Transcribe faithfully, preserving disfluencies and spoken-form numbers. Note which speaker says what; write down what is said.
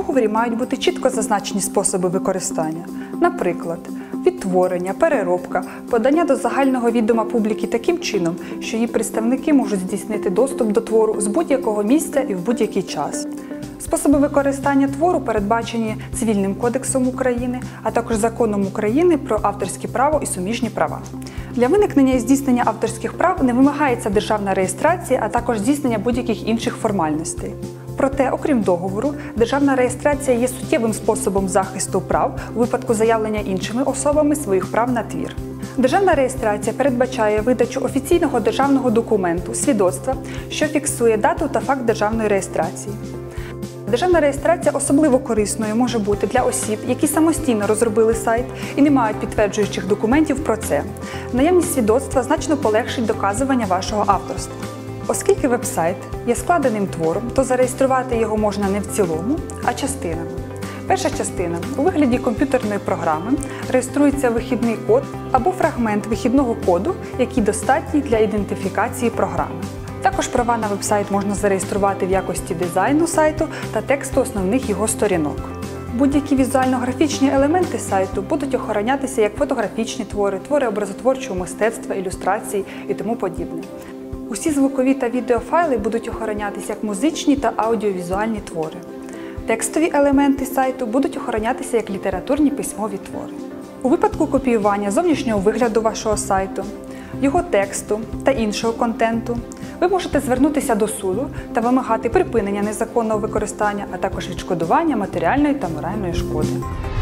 Speaker 1: договорі мають бути чітко зазначені способи використання. Наприклад, відтворення, переробка, подання до загального відома публіки таким чином, що її представники можуть здійснити доступ до твору з будь-якого місця і в будь-який час. Способи використання твору передбачені Цивільним кодексом України, а також Законом України про авторське право і суміжні права. Для виникнення і здійснення авторських прав не вимагається державна реєстрація, а також здійснення будь-яких інших формальностей. Проте, окрім договору, державна реєстрація є суттєвим способом захисту прав у випадку заявлення іншими особами своїх прав на твір. Державна реєстрація передбачає видачу офіційного державного документу, свідоцтва, що фіксує дату та факт державної реєстрації. Державна реєстрація особливо корисною може бути для осіб, які самостійно розробили сайт і не мають підтверджуючих документів про це. Наявність свідоцтва значно полегшить доказування вашого авторства. Оскільки веб-сайт є складеним твором, то зареєструвати його можна не в цілому, а частинами. Перша частина у вигляді комп'ютерної програми реєструється вихідний код або фрагмент вихідного коду, який достатній для ідентифікації програми. Також права на веб-сайт можна зареєструвати в якості дизайну сайту та тексту основних його сторінок. Будь-які візуально-графічні елементи сайту будуть охоронятися як фотографічні твори, твори образотворчого мистецтва, ілюстрації і тому подібне. Усі звукові та відеофайли будуть охоронятися як музичні та аудіовізуальні твори. Текстові елементи сайту будуть охоронятися як літературні письмові твори. У випадку копіювання зовнішнього вигляду вашого сайту, його тексту та іншого контенту, ви можете звернутися до суду та вимагати припинення незаконного використання, а також відшкодування матеріальної та моральної шкоди.